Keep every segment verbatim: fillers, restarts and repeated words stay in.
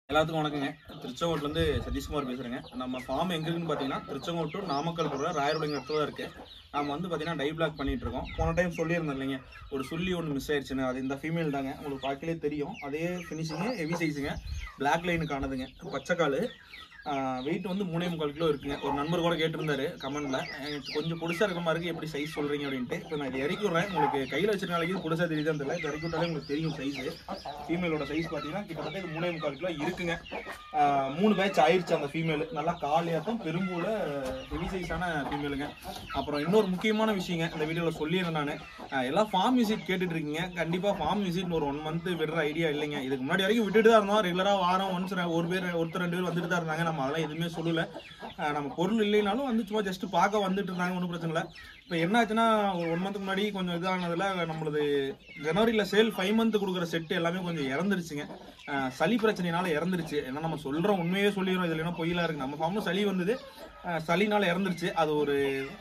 எல்லாத்துக்கும் வணக்கங்க. திருச்செங்கோட்டிலேருந்து சதீஷ்குமார் பேசுகிறேங்க. நம்ம ஃபார்ம் எங்கே இருக்குன்னு பார்த்தீங்கன்னா திருச்செங்கோட்டு டு நாமக்கல் போகிற ராயரோட இடத்துல தான் இருக்குது. நம்ம வந்து பார்த்தீங்கன்னா டை பிளாக் பண்ணிகிட்டு இருக்கோம். போன டைம் சொல்லியிருந்தோம் இல்லைங்க, ஒரு சொல்லி ஒன்று மிஸ் ஆயிடுச்சுன்னு. அது இந்த ஃபீமேல் தாங்க, உங்களுக்கு பார்க்கலே தெரியும். அதே ஃபினிஷிங்கு, ஹெவி சைஸுங்க, பிளாக் லைனுக்கானதுங்க, பச்சைக்கால். வெயிட் வந்து மூணே முக்கால் கிலோ இருக்குங்க. ஒரு நண்பர் கூட கேட்டிருந்தாரு கமெண்ட்ல, கொஞ்சம் பொடிசா இருக்க மாதிரி இருக்கு, எப்படி சைஸ் சொல்றீங்க அப்படின்ட்டு. இப்போ நான் இது இறக்கி விடுறேன். உங்களுக்கு கையில் வச்சிருந்தாலும் பொடிசா தெரியுதான் தெரியல, இது இறக்கி விட்டாலே உங்களுக்கு தெரியும் சைஸ். ஃபீமேலோட சைஸ் பார்த்தீங்கன்னா கிட்டத்தட்ட இது மூணே முக்கால் கிலோ இருக்குங்க. மூணு பேட்ச் ஆயிடுச்சு அந்த ஃபீமேல். நல்லா காலியாட்டம் பெரும்பூல ஹெவி சைஸான ஃபீமேலுங்க. அப்புறம் இன்னொரு முக்கியமான விஷயங்க இந்த வீடியோவில் சொல்லியிருந்தேன் நான், எல்லாம் ஃபார்ம் விசிட் கேட்டுட்டு இருக்கீங்க. கண்டிப்பாக ஃபார்ம் விசிட் ஒரு ஒன் மந்த் விடுற ஐடியா இல்லைங்க. இதுக்கு முன்னாடி வரைக்கும் விட்டுட்டு தான் இருந்தோம். ரெகுலராக வாரம் ஒன்ஸ் ஒரு பேர் ஒருத்தர் ரெண்டு பேர் வந்துட்டு தான் இருந்தாங்க. நம்ம அதெல்லாம் எதுவுமே சொல்லல. நம்ம பொருள் இல்லைனாலும் வந்து சும்மா ஜஸ்ட் பார்க்க வந்துட்டு இருந்தாங்க, ஒன்றும் பிரச்சனை இல்லை. இப்போ என்ன ஆச்சுன்னா, ஒரு ஒன் மந்த்துக்கு முன்னாடி கொஞ்சம் இதானதுல நம்மளது ஜனவரியில் சேல் ஃபைவ் மந்த் கொடுக்குற செட்டு எல்லாமே கொஞ்சம் இறந்துருச்சுங்க. சளி பிரச்சனைனால இறந்துருச்சு. ஏன்னா நம்ம சொல்கிறோம், உண்மையே சொல்லிடுறோம், இதில் என்ன பொய்யெல்லாம் இருக்குது. நம்ம ஃபார்மில் சளி வந்தது, சளினால இறந்துருச்சு. அது ஒரு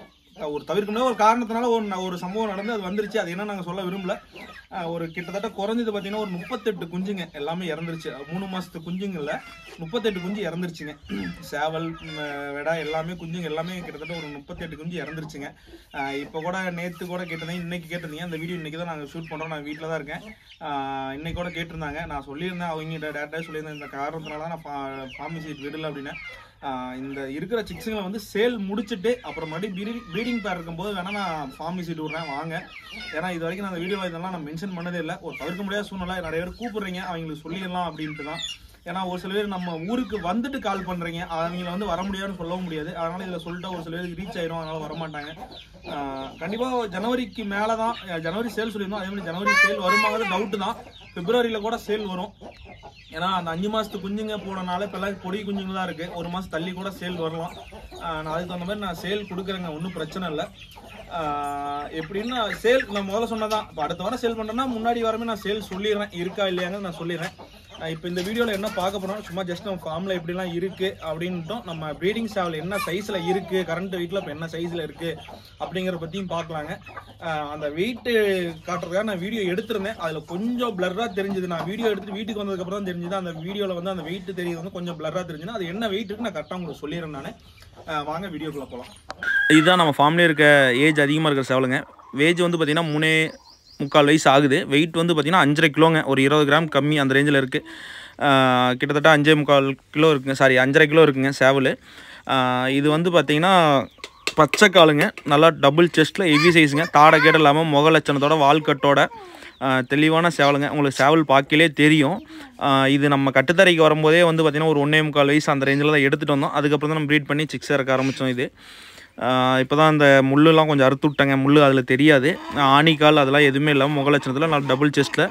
ஒரு தவிர்க்க முடியாத ஒரு காரணத்தினால ஒரு ஒரு சம்பவம் நடந்து அது வந்துருச்சு. அது என்ன நாங்கள் சொல்ல விரும்பல. ஒரு கிட்டத்தட்ட குறைஞ்சது பார்த்தீங்கன்னா ஒரு முப்பத்தெட்டு குஞ்சுங்க எல்லாமே இறந்துருச்சு. மூணு மாதத்து குஞ்சுங்கள்ல முப்பத்தெட்டு குஞ்சு இறந்துருச்சுங்க. சேவல் வெடா எல்லாமே குஞ்சுங்க எல்லாமே கிட்டத்தட்ட ஒரு முப்பத்தெட்டு குஞ்சு இறந்துருச்சுங்க. இப்போ கூட நேற்று கூட கேட்டிருந்தேன், இன்னைக்கு கேட்டிருந்தீங்க. அந்த வீடியோ இன்னைக்கு தான் நாங்கள் ஷூட் பண்ணுறோம். நான் வீட்டில் தான் இருக்கேன். இன்னைக்கு கூட கேட்டிருந்தாங்க. நான் சொல்லியிருந்தேன், அவங்க டேரக்டாக சொல்லியிருந்தேன், இந்த காரணத்தினால தான் நான் ஃபார்ம் விசிட் விடலை அப்படின்னு. இந்த இருக்கிற சிக்ஸுங்களை வந்து சேல் முடிச்சுட்டு அப்புறம் மறுபடியும் ப்ரீடிங் பேர் இருக்கும்போது வேணா நான் ஃபார்ம் விசிட் விடுறேன் வாங்க. ஏன்னா இது வரைக்கும் நான் அந்த வீடியோவில் இதெல்லாம் நான் மென்ஷன் பண்ணதே இல்லை. ஒரு தவிர்க்க முடியாத சூழ்நிலை, நிறைய பேர் கூப்பிடுறீங்க, அவங்களுக்கு சொல்லிடலாம் அப்படின்ட்டு தான். ஏன்னா ஒரு சில பேர் நம்ம ஊருக்கு வந்துட்டு கால் பண்ணுறீங்க, அவங்கள வந்து வர முடியாதுன்னு சொல்லவும் முடியாது. அதனால இதில் சொல்லிட்டா ஒரு சில பேருக்கு ரீச் ஆயிரும், அதனால வரமாட்டாங்க. கண்டிப்பாக ஜனவரிக்கு மேலே தான் ஜனவரி சேல் சொல்லியிருந்தோம். அதே மாதிரி ஜனவரி சேல் வருமாங்கிறது டவுட்டு தான். பிப்ரவரியில் கூட சேல் வரும். ஏன்னா அந்த அஞ்சு மாதத்து குஞ்சுங்க போனனால இப்போ எல்லாம் பொடி குஞ்சுங்க தான் இருக்குது. ஒரு மாதம் தள்ளி கூட சேல் வரலாம். நான் அதுக்கு தகுந்த மாதிரி நான் சேல் கொடுக்குறேங்க, ஒன்றும் பிரச்சனை இல்லை. எப்படின்னா சேல் நான் முதல்ல சொன்னதான். இப்போ அடுத்த வாரம் சேல் பண்ணுறேன்னா முன்னாடி வாரமே நான் சேல் சொல்லிடுறேன், இருக்கா இல்லையாங்க நான் சொல்லிடுறேன். இப்போ இந்த வீடியோவில் என்ன பார்க்க போகிறோம், சும்மா ஜஸ்ட் நம்ம ஃபார்மில் எப்படிலாம் இருக்குது அப்படின்ட்டும், நம்ம ப்ரீடிங் ஸ்டாவில் என்ன சைஸில் இருக்குது, கரண்ட் வெயிட்டில் இப்போ என்ன சைஸில் இருக்குது அப்படிங்கிறத பற்றியும் பார்க்கலாங்க. அந்த வெயிட்டு காட்டுறதுக்காக நான் வீடியோ எடுத்திருந்தேன். அதில் கொஞ்சம் பிளர்ராக தெரிஞ்சுது. நான் வீடியோ எடுத்துட்டு வீட்டுக்கு வந்ததுக்கப்புறம் தான் தெரிஞ்சுது அந்த வீடியோவில் வந்து அந்த வெயிட் தெரியுது வந்து கொஞ்சம் பிளர்ராக தெரிஞ்சுன்னா அது என்ன வெயிட் இருக்குன்னு நான் கரெக்டாக உங்களுக்கு சொல்லிடுறேன். நான் வாங்க வீடியோக்குள்ளே போகலாம். இதுதான் நம்ம ஃபார்ம்லேயே இருக்க ஏஜ் அதிகமாக இருக்கிற சேவலுங்க. வேஜ் வந்து பார்த்திங்கன்னா மூணே முக்கால் வயசு ஆகுது. வெயிட் வந்து பார்த்திங்கன்னா அஞ்சரை கிலோங்க, ஒரு இருபது கிராம் கம்மி அந்த ரேஞ்சில் இருக்குது. கிட்டத்தட்ட அஞ்சே முக்கால் கிலோ இருக்குங்க, சாரி அஞ்சரை கிலோ இருக்குங்க சேவல். இது வந்து பார்த்திங்கன்னா பச்சைக்காலுங்க, நல்லா டபுள் செஸ்ட்டில் ஹெவி சைஸுங்க, தாடை கேட இல்லாமல் முக லட்சணத்தோட வால்கட்டோட தெளிவான சேவலுங்க. உங்களுக்கு சேவல் பார்க்கலே தெரியும். இது நம்ம கட்டுத்தரைக்கு வரும்போதே வந்து பார்த்திங்கன்னா ஒரு ஒன்றே முக்கால் வயசு அந்த ரேஞ்சில் தான் எடுத்துகிட்டு வந்தோம். அதுக்கப்புறம் தான் நம்ம ப்ரீட் பண்ணி சிக்ஸ் இறக்க ஆரம்பித்தோம். இது இப்போ தான் அந்த முள்ளுலாம் கொஞ்சம் அறுத்து விட்டாங்க. முள் அதில் தெரியாது, ஆணிக்கால் அதெல்லாம் எதுவுமே இல்லாமல் முக லட்சணத்தில் நல்லா டபுள் செஸ்ட்டில்.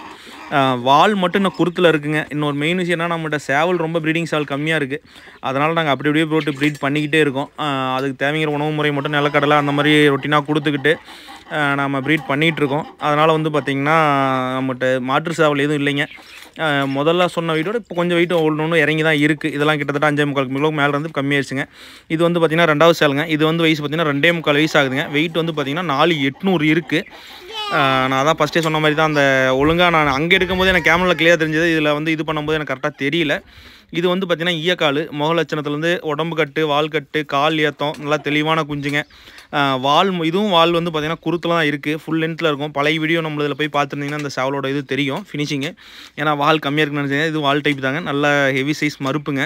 வால் மட்டும் இன்னும் குருத்தில் இருக்குங்க. இன்னொரு மெயின் விஷயம் என்ன, நம்மகிட்ட சேவல் ரொம்ப ப்ரீடிங் சேவல் கம்மியாக இருக்குது. அதனால் நாங்கள் அப்படி அப்படியே போட்டு ப்ரீட் பண்ணிக்கிட்டே இருக்கோம். அதுக்கு தேவைங்கிற உணவு முறை மட்டும் நிலக்கடலை அந்த மாதிரி ரொட்டீனாக கொடுத்துக்கிட்டு நம்ம ப்ரீட் பண்ணிகிட்ருக்கோம். அதனால் வந்து பார்த்திங்கன்னா நம்மகிட்ட மாற்று சேவல் எதுவும் இல்லைங்க. முதல்ல சொன்ன வெயிட்டோட இப்போ கொஞ்சம் வெயிட் ஒன்று ஒன்று இறங்கி தான் இருக்குது. இதெல்லாம் கிட்டத்தட்ட அஞ்சே முக்கால் கிலோ மேலே இருந்து கம்மியாயிருச்சுங்க. இது வந்து பார்த்திங்கன்னா ரெண்டாவது சேலுங்க. இது வந்து வயசு பார்த்திங்கன்னா ரெண்டே முக்கால் வயசு ஆகுதுங்க. வெயிட் வந்து பார்த்திங்கன்னா நாலு எட்நூறு இருக்குது. நான் அதான் ஃபஸ்ட்டே சொன்ன மாதிரி தான், அந்த ஒழுங்காக நான் அங்கே எடுக்கும்போது எனக்கு கேமராவில் கிளியர் தெரிஞ்சது. இதில் வந்து இது பண்ணும்போது எனக்கு கரெக்டாக தெரியல. இது வந்து பார்த்திங்கன்னா ஈயக்கால், முக லட்சணத்துலேருந்து உடம்பு கட்டு, வால் கட்டு, கால் ஏத்தம், நல்லா தெளிவான குஞ்சுங்க. வால் இதுவும் வால் வந்து பார்த்திங்கன்னா குருத்தில் தான் இருக்குது, ஃபுல் லென்த்தில் இருக்கும். பழைய வீடியோ நம்ம இதில் போய் பார்த்துருந்தீங்கன்னா அந்த சேவலோட இது தெரியும் ஃபினிஷிங்கு. ஏன்னா வால் கம்மியாக இருக்குன்னு நினச்சிங்க. இது வால் டைப் தாங்க, நல்ல ஹெவி சைஸ் மறுப்புங்க.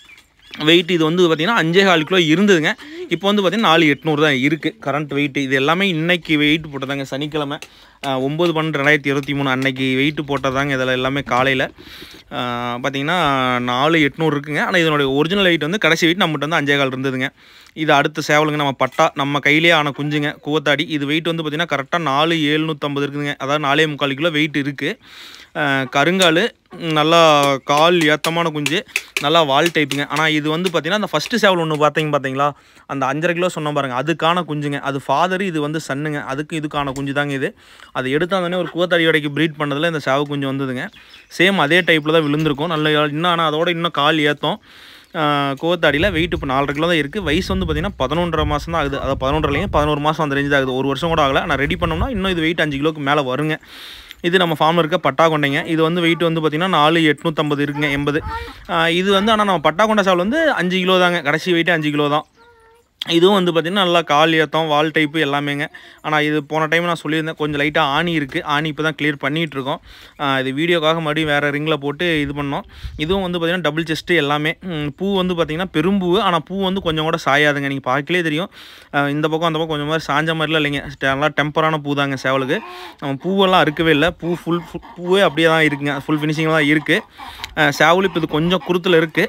வெயிட் இது வந்து பார்த்திங்கன்னா அஞ்சே கால் கிலோ இருந்ததுங்க. இப்போ வந்து பார்த்திங்கன்னா நாலு எட்நூறு தான் இருக்குது கரண்ட் வெயிட். இது எல்லாமே இன்றைக்கி வெயிட் போட்டதாங்க, சனிக்கிழமை ஒம்பது பன்னெண்டு ரெண்டாயிரத்தி இருபத்தி மூணு அன்னைக்கு வெயிட்டு போட்டதாங்க. இதில் எல்லாமே காலையில் பார்த்திங்கன்னா நாலு எட்நூறு இருக்குங்க. ஆனால் இதனுடைய ஒரிஜினல் வெயிட் வந்து கடைசி வெயிட் நம்மகிட்ட வந்து அஞ்சே கால் இருந்ததுங்க. இது அடுத்த சேவலுங்க, நம்ம பட்டா நம்ம கையிலே ஆன குஞ்சுங்க, கூவத்தாடி. இது வெயிட் வந்து பார்த்திங்கன்னா கரெக்டாக நாலு ஏழ்நூற்றம்பது இருக்குதுங்க. அதாவது நாலே முக்கால் கிலோ வெயிட் இருக்குது. கருங்கால், நல்லா கால் ஏத்தமான குஞ்சு, நல்லா வால் டைப்புங்க. ஆனால் இது வந்து பார்த்திங்கன்னா அந்த ஃபஸ்ட்டு சேவல் ஒன்று பார்த்தீங்க பார்த்தீங்களா, அந்த அஞ்சரை கிலோ சொன்ன பாருங்கள், அதுக்கான குஞ்சுங்க. அது ஃபாதரு, இது வந்து சன்னுங்க. அதுக்கு இதுக்கான குஞ்சு தாங்க இது. அது எடுத்தாந்தோடனே ஒரு கூவத்தாடி வடைக்கு ப்ரீட் பண்ணதில் இந்த சேவ குஞ்சு வந்ததுங்க. சேம் அதே டைப்பில் தான் விழுந்திருக்கும். நல்ல இன்னும், ஆனால் அதோட இன்னும் கால் ஏற்றம். கோவத்தாடியில் வெயிட் இப்போ நாலரை கிலோ தான் இருக்குது. வயசு வந்து பார்த்திங்கன்னா பதினொன்றரை மாதம் தான் ஆகுது. அதாவது பதினொன்றரைலேயும் பதினோரு மாதம் அந்த ரேஞ்சு தான் ஆகுது. ஒரு வருஷம் கூட ஆகலை. நான் ரெடி பண்ணோம்னா இன்னும் இது வெயிட் அஞ்சு கிலோக்கு மேலே வருங்க. இது நம்ம ஃபார்மில் இருக்க பட்டா கொண்டைங்க. இது வந்து வெயிட் வந்து பார்த்திங்கன்னா நாலு எட்நூற்றம்பது இருக்குங்க, எண்பது. இது வந்து ஆனால் நம்ம பட்டா கொண்ட சேவல் வந்து அஞ்சு கிலோ தாங்க, கடைசி வெயிட்டு அஞ்சு கிலோ தான். இதுவும் வந்து பார்த்திங்கன்னா நல்லா கால் ஏத்தம் வால் டைப்பு எல்லாமேங்க. ஆனால் இது போன டைம் நான் சொல்லியிருந்தேன் கொஞ்சம் லைட்டாக ஆணி இருக்குது, ஆணி இப்போ தான் கிளியர் பண்ணிகிட்ருக்கோம். இது வீடியோக்காக மறுபடியும் வேறு ரிங்கில் போட்டு இது பண்ணோம். இதுவும் வந்து பார்த்திங்கன்னா டபுள் செஸ்ட்டு எல்லாமே. பூ வந்து பார்த்திங்கன்னா பெரும்பூ, ஆனால் பூ வந்து கொஞ்சம் கூட சாயாதுங்க, நீங்கள் பார்க்கலே தெரியும். இந்த பக்கம் அந்த பக்கம் கொஞ்சம் மாதிரி சாஞ்ச மாதிரிலாம் இல்லைங்க, நல்லா டெம்பரான பூ தாங்க சேவலுக்கு. பூவெல்லாம் அறுக்கவே இல்லை, பூ ஃபுல் பூவே அப்படியே தான் இருக்குங்க, ஃபுல் ஃபினிஷிங் தான் இருக்குது. சேவல் இப்போ இது கொஞ்சம் குருத்தில் இருக்குது,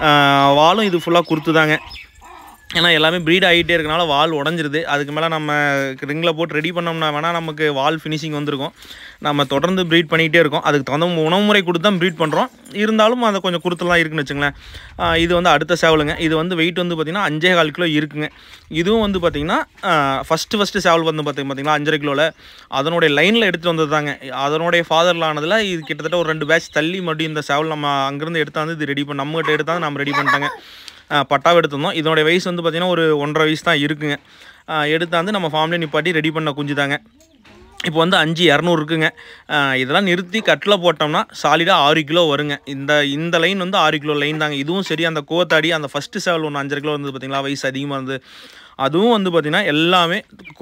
வாலும் இது ஃபுல்லாக குருத்து தாங்க. ஏன்னா எல்லாமே ப்ரீட் ஆகிட்டே இருக்கனால வால் உடஞ்சிருது. அதுக்கு மேலே நம்ம ரிங்கில் போட்டு ரெடி பண்ணோம்னா வேணால் நமக்கு வால் ஃபினிஷிங் வந்திருக்கும். நம்ம தொடர்ந்து ப்ரீட் பண்ணிகிட்டே இருக்கோம், அதுக்கு தகுந்த உணவு முறை கொடுத்து தான் ப்ரீட் பண்ணுறோம். இருந்தாலும் அதை கொஞ்சம் குருத்துலாம் இருக்குன்னு வச்சுங்களேன். இது வந்து அடுத்த சேவலுங்க. இது வந்து வெயிட் வந்து பார்த்திங்கன்னா அஞ்சே கால் கிலோ இருக்குங்க. இதுவும் வந்து பார்த்திங்கன்னா ஃபஸ்ட்டு ஃபஸ்ட்டு சேவல் வந்து பார்த்திங்க பார்த்திங்கன்னா அஞ்சரை கிலோவில் அதனுடைய லைனில் எடுத்துகிட்டு வந்தது தாங்க. அதனுடைய ஃபாதரில் ஆனதில் இது கிட்டத்தட்ட ஒரு ரெண்டு பேட்ச் தள்ளி மறுபடியும் இந்த சேவல் நம்ம அங்கேருந்து எடுத்தாந்து இது ரெடி பண்ண நம்மகிட்ட எடுத்தாந்து நம்ம ரெடி பண்ணிட்டாங்க. பட்டாவை எடுத்திருந்தோம். இதனுடைய வயசு வந்து பார்த்திங்கன்னா ஒரு ஒன்றரை வயசு தான் இருக்குங்க. எடுத்தாந்து நம்ம ஃபார்ம்லேயே நிப்பாட்டி ரெடி பண்ண குஞ்சு தாங்க. இப்போ வந்து அஞ்சு இரநூறு இருக்குங்க. இதெல்லாம் நிறுத்தி கட்டில் போட்டோம்னா சாலிடாக ஆறு கிலோ வருங்க. இந்த இந்த லைன் வந்து ஆறு கிலோ லைன் தாங்க. இதுவும் சரி, அந்த கோத்தாடி அந்த ஃபஸ்ட்டு சேவல் ஒன்று அஞ்சரை கிலோ வந்து பார்த்திங்களா, வயசு அதிகமாக இருந்தது. அதுவும் வந்து பார்த்திங்கன்னா எல்லாமே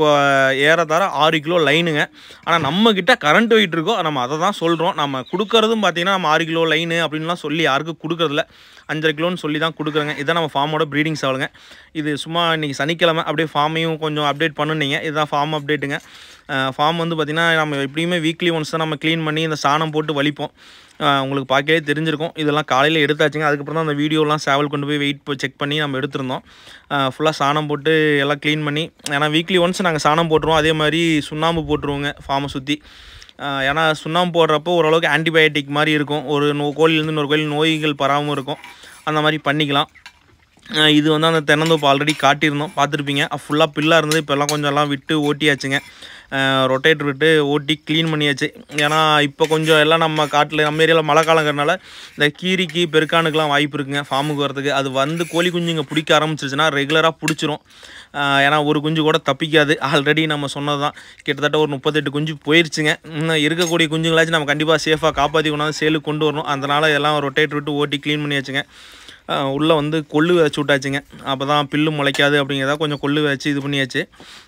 ஏறத்தார ஆறு கிலோ லைனுங்க. ஆனால் நம்மக்கிட்ட கரண்ட் வெயிட் இருக்கோ நம்ம அதை தான் சொல்கிறோம். நம்ம கொடுக்குறதும் பார்த்திங்கன்னா நம்ம ஆறு கிலோ லைனு அப்படின்லாம் சொல்லி யாருக்கும் கொடுக்குறதில்ல, அஞ்சரை கிலோன்னு சொல்லி தான் கொடுக்குறேங்க. இதான் நம்ம ஃபார்மோட ப்ரீடிங் சேவலுங்க. இது சும்மா இன்றைக்கி சனிக்கிழமை அப்படியே ஃபார்மையும் கொஞ்சம் அப்டேட் பண்ணுனீங்க. இதுதான் ஃபார்ம் அப்டேட்டுங்க. ஃபார்ம் வந்து பார்த்திங்கன்னா நம்ம எப்படியுமே வீக்லி ஒன்ஸ் தான் நம்ம க்ளீன் பண்ணி இந்த சாணம் போட்டு வலிப்போம். உங்களுக்கு பார்க்கவே தெரிஞ்சிருக்கும். இதெல்லாம் காலையில் எடுத்தாச்சுங்க. அதுக்கப்புறம் தான் அந்த வீடியோலாம் சேவல் கொண்டு போய் வெயிட் போய் செக் பண்ணி நம்ம எடுத்திருந்தோம். ஃபுல்லாக சாணம் போட்டு எல்லாம் க்ளீன் பண்ணி, ஏன்னா வீக்லி ஒன்ஸ் நாங்கள் சாணம் போட்டுருவோம். அதே மாதிரி சுண்ணாம்பு போட்டுருவோங்க ஃபார்மை சுற்றி. ஏன்னா சுண்ணாம்பு போடுறப்போ ஓரளவுக்கு ஆன்டிபயோட்டிக் மாதிரி இருக்கும். ஒரு நோ கோழிலேருந்து இன்னொரு கோழி நோய்கள் பராமல் இருக்கும். அந்த மாதிரி பண்ணிக்கலாம். இது வந்து அந்த தென்னந்தோப்பு ஆல்ரெடி காட்டியிருந்தோம், பார்த்துருப்பீங்க. ஃபுல்லாக பில்லாக இருந்தது, இப்போல்லாம் கொஞ்சம் எல்லாம் விட்டு ஓட்டியாச்சுங்க. ரொட்டேட்டர் விட்டு ஓட்டி க்ளீன் பண்ணியாச்சு. ஏன்னா இப்போ கொஞ்சம் எல்லாம் நம்ம காட்டில் நம்ம ஏரியாவில் மழை காலங்கிறனால இந்த கீரிக்கு பெருக்கானுக்கெலாம் வாய்ப்பு இருக்குங்க ஃபார்முக்கு வரதுக்கு. அது வந்து கோழி குஞ்சுங்க பிடிக்க ஆரம்பிச்சிருச்சுன்னா ரெகுலராக பிடிச்சிரும். ஏன்னா ஒரு குஞ்சு கூட தப்பிக்காது. ஆல்ரெடி நம்ம சொன்னது தான், கிட்டத்தட்ட ஒரு முப்பத்தெட்டு குஞ்சு போயிடுச்சுங்க. இன்னும் இருக்கக்கூடிய குஞ்சுங்களாச்சும் நம்ம கண்டிப்பாக சேஃபாக காப்பாற்றி கொண்டாந்து சேலுக்கு கொண்டு வரணும். அதனால் எல்லாம் ரொட்டேட்டர் விட்டு ஓட்டி க்ளீன் பண்ணியாச்சுங்க. உள்ளே வந்து கொள்ளு வச்சு விட்டாச்சுங்க. அப்போ தான் பில்லு முளைக்காது அப்படிங்கிறதா கொஞ்சம் கொள்ளு வச்சு இது பண்ணியாச்சு.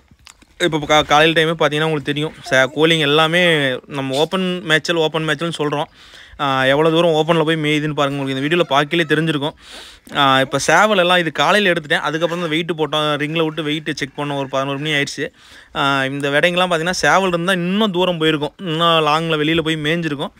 இப்போ கா காலையில் டைமே பார்த்தீங்கன்னா உங்களுக்கு தெரியும், ச கோழிங்க எல்லாமே நம்ம ஓப்பன் மேட்சல் ஓப்பன் மேட்சல்னு சொல்கிறோம். எவ்வளோ தூரம் ஓப்பனில் போய் மேய்துன்னு பாருங்கள், உங்களுக்கு இந்த வீடியோவில் பார்க்கலே தெரிஞ்சிருக்கும். இப்போ சேவல் எல்லாம் இது காலையில் எடுத்துட்டேன். அதுக்கப்புறம் தான் வெயிட்டு போட்டோம், ரிங்கில் விட்டு வெயிட்டு செக் பண்ணோம். ஒரு பதினோரு மணி ஆயிடுச்சு. இந்த விடைங்கெல்லாம் பார்த்தீங்கன்னா சேவல் இருந்தால் இன்னும் தூரம் போயிருக்கும், இன்னும் லாங்கில் வெளியில் போய் மேய்ஞ்சிருக்கும்.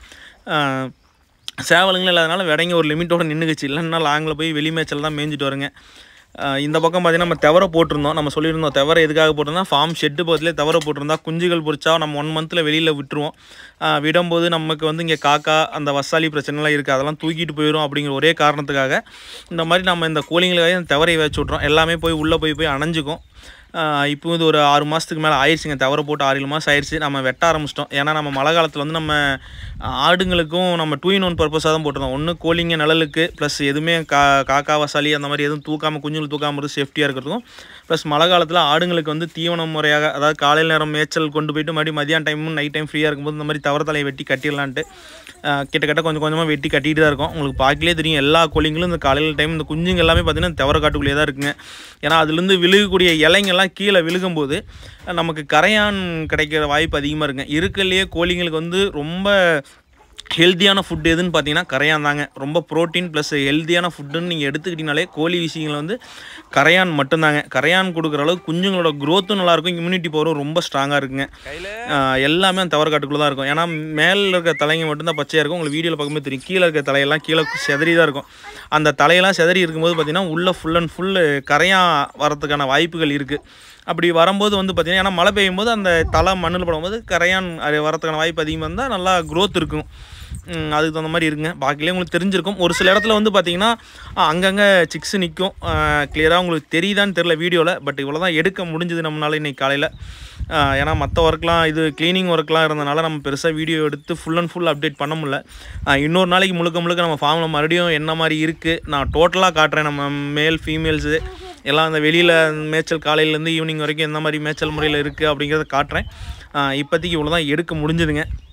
சேவலுங்களும் இல்லாதனால விடைங்க ஒரு லிமிட்டோடு நின்றுக்குச்சு. இல்லைன்னா லாங்கில் போய் வெளி மேய்ச்சல் தான் மேய்ஞ்சிட்டு வருங்க. இந்த பக்கம் பார்த்திங்கன்னா நம்ம தவறை போட்டிருந்தோம். நம்ம சொல்லியிருந்தோம் தவறை எதுக்காக போட்டிருந்தோம், ஃபார்ம் ஷெட்டு பக்கத்துலேயே தவறை போட்டிருந்தா குஞ்சுகள் பொறிச்சா நம்ம ஒன் மந்தில் வெளியில் விட்டுருவோம். விடும்போது நமக்கு வந்து இங்கே காக்கா அந்த வசாலி பிரச்சனைலாம் இருக்குது, அதெல்லாம் தூக்கிட்டு போயிடும் அப்படிங்கிற ஒரே காரணத்துக்காக இந்த மாதிரி நம்ம இந்த கோழிங்களுக்காக இந்த தவறையை வச்சு விட்றோம். எல்லாமே போய் உள்ளே போய் போய் அணைஞ்சிக்கும். இப்போ இது ஒரு ஆறு மாதத்துக்கு மேலே ஆயிடுச்சுங்க, தவறை போட்டு ஆறு ஏழு மாதம் ஆயிடுச்சு. நம்ம வெட்ட ஆரம்பிச்சிட்டோம். ஏன்னா நம்ம மழை காலத்தில் வந்து நம்ம ஆடுங்களுக்கும் நம்ம டூ இன் ஒன் பர்பஸாக தான் போட்டிருந்தோம். ஒன்று கோழிங்க நிழலுக்கு, ப்ளஸ் எதுவுமே கா காக்கா வசாலி அந்த மாதிரி எதுவும் தூக்காமல் குஞ்சுகள் தூக்காமல் இருந்து சேஃப்டியாக இருக்கிறதுக்கும், ப்ளஸ் மழை காலத்தில் ஆடுங்களுக்கு வந்து தீவனம் முறையாக, அதாவது காலையில் நேரம் மேய்ச்சல் கொண்டு போயிட்டு மறுபடியும் மதியான டைமும் நைட் டைம் ஃப்ரீயாக இருக்கும்போது இந்த மாதிரி தவறு தலையை வெட்டி கட்டிடலான்ட்டு கிட்டத்தட்ட கொஞ்சம் கொஞ்சமாக வெட்டி கட்டிட்டு தான் இருக்கும். உங்களுக்கு பார்க்கலே தெரியும், எல்லா கோழிங்களும் இந்த காலையில் டைம் இந்த குஞ்சுங்க எல்லாமே பார்த்திங்கன்னா தவற காட்டுக்குள்ளேயே தான் இருக்குங்க. ஏன்னா அதுலேருந்து விழுகக்கூடிய இலைங்கெல்லாம் கீழே விழுகும்போது நமக்கு கரையான் கிடைக்கிற வாய்ப்பு அதிகமாக இருக்குங்க. இருக்கலையே கோழிங்களுக்கு வந்து ரொம்ப ஹெல்த்தியான ஃபுட் எதுன்னு பார்த்தீங்கன்னா கரையான் தாங்க. ரொம்ப ப்ரோட்டீன் ப்ளஸ் ஹெல்த்தியான ஃபுட்டுன்னு நீங்கள் எடுத்துக்கிட்டீங்கனாலே கோழி விஷயங்கள் வந்து கரையான் மட்டும்தாங்க. கரையான் கொடுக்குற அளவுக்கு குஞ்சுங்களோட க்ரோத்தும் நல்லாயிருக்கும், இம்யூனிட்டி பவரும் ரொம்ப ஸ்ட்ராங்காக இருக்குங்க. எல்லாமே அந்த தவறு காட்டுக்குள்ளே தான் இருக்கும். ஏன்னா மேலே இருக்க தலைங்க மட்டும்தான் பச்சையாக இருக்கும். உங்களுக்கு வீடியோவில் பார்க்கும்போது தெரியும், கீழே இருக்க தலையெல்லாம் கீழே செதறி தான் இருக்கும். அந்த தலையெல்லாம் செதறி இருக்கும்போது பார்த்திங்கன்னா உள்ளே ஃபுல் அண்ட் ஃபுல் கரையான் வரதுக்கான வாய்ப்புகள் இருக்குது. அப்படி வரும்போது வந்து பார்த்திங்கன்னா, ஏன்னா மழை பெய்யும் போது அந்த தலை மண்ணில் படும்போது கரையான் வரதுக்கான வாய்ப்பு அதிகமாக இருந்தால் நல்லா க்ரோத் இருக்கும். அதுக்கு தகுந்த மாதிரி இருக்குங்க. பாக்கிலே உங்களுக்கு தெரிஞ்சிருக்கும். ஒரு சில இடத்துல வந்து பார்த்திங்கன்னா அங்கங்கே சிக்ஸு நிற்கும். கிளியராக உங்களுக்கு தெரியுதான்னு தெரில வீடியோவில், பட் இவ்வளோ தான் எடுக்க முடிஞ்சது நம்மளால் இன்றைக்கி காலையில். ஏன்னா மற்ற ஒர்க்லாம் இது க்ளீனிங் ஒர்க்லாம் இருந்தனால நம்ம பெருசாக வீடியோ எடுத்து ஃபுல் அண்ட் ஃபுல் அப்டேட் பண்ண முடியல. இன்னொரு நாளைக்கு முழுக்க முழுக்க நம்ம ஃபார்மில் மறுபடியும் என்ன மாதிரி இருக்குது நான் டோட்டலாக காட்டுறேன். நம்ம மேல் ஃபீமேல்ஸு எல்லாம் அந்த வெளியில் மேய்ச்சல் காலையிலேருந்து ஈவினிங் வரைக்கும் எந்த மாதிரி மேய்ச்சல் முறையில் இருக்குது அப்படிங்கிறத காட்டுறேன். இப்போதைக்கு இவ்வளோ தான் எடுக்க முடிஞ்சுதுங்க.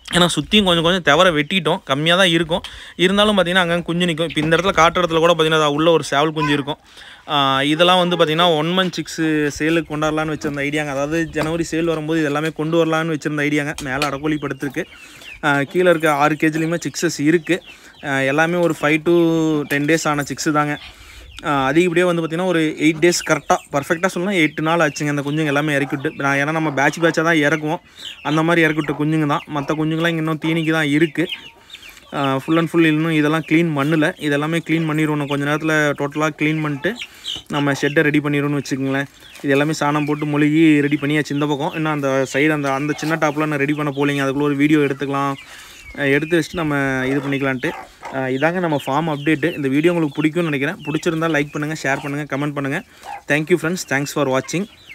ஏன்னா சுற்றியும் கொஞ்சம் கொஞ்சம் தவிர வெட்டிட்டோம், கம்மியாக தான் இருக்கும். இருந்தாலும் பார்த்திங்கன்னா அங்கே குஞ்சு நிற்கும். இப்போ இந்த இடத்துல காட்டுற இடத்துல கூட பார்த்திங்கன்னா உள்ள ஒரு சேவல் குஞ்சு இருக்கும். இதெல்லாம் வந்து பார்த்திங்கன்னா ஒன் மந்த் சிக்ஸு சேலுக்கு கொண்டாடலான்னு வச்சுருந்த ஐடியாங்க. அதாவது ஜனவரி சேல் வரும்போது இது எல்லாமே கொண்டு வரலான்னு வச்சுருந்த ஐடியாங்க. மேலே அடக்கோழி படுத்துருக்கு. கீழே இருக்க ஆறு கேஜிலையுமே சிக்ஸஸ் இருக்குது. எல்லாமே ஒரு ஃபைவ் டு டென் டேஸ் ஆன சிக்ஸு தாங்க. அதிகப்படியாக வந்து பார்த்திங்கன்னா ஒரு எயிட் டேஸ் கரெக்டாக பர்ஃபெக்டாக சொல்லலாம் எட்டு நாள் ஆச்சுங்க அந்த குஞ்சுங்க எல்லாமே இறக்கிவிட்டு. நான் ஏன்னா நம்ம பேட்ச் பேட்சாக தான் இறக்குவோம், அந்த மாதிரி இறக்கிவிட்ட குஞ்சுங்க தான். மற்ற குஞ்சுங்களாம் இங்கே இன்னும் தீனிக்கு தான் இருக்குது. ஃபுல் அண்ட் ஃபுல் இன்னும் இதெல்லாம் க்ளீன் பண்ணல. இதெல்லாமே க்ளீன் பண்ணிடுவோம். கொஞ்சம் நேரத்தில் டோட்டலாக க்ளீன் பண்ணிட்டு நம்ம ஷெட்டை ரெடி பண்ணிடுவோம்னு வச்சுக்கோங்களேன். இது எல்லாமே சாணம் போட்டு மொழிகி ரெடி பண்ணியாச்சு இந்த பக்கம். இன்னும் அந்த சைடு அந்த அந்த சின்ன டாப்பில் நான் ரெடி பண்ண போலிங்க. அதுக்குள்ளே ஒரு வீடியோ எடுத்துக்கலாம், எடுத்து வச்சுட்டு நம்ம இது பண்ணிக்கலான்ட்டு. இதாங்க நம்ம ஃபார்ம் அப்டேட்டு. இந்த வீடியோ உங்களுக்கு பிடிக்கும்னு நினைக்கிறேன். பிடிச்சிருந்தால் லைக் பண்ணுங்கள், ஷேர் பண்ணுங்கள், கமெண்ட் பண்ணுங்கள். தேங்க்யூ ஃப்ரெண்ட்ஸ், தேங்க்ஸ் ஃபார் வாட்சிங்.